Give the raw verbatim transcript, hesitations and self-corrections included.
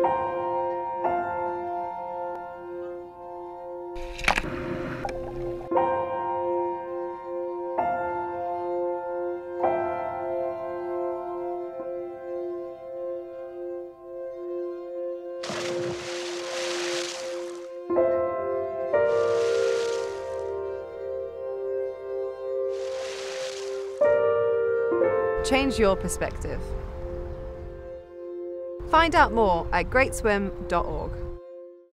Change your perspective. Find out more at great swim dot org.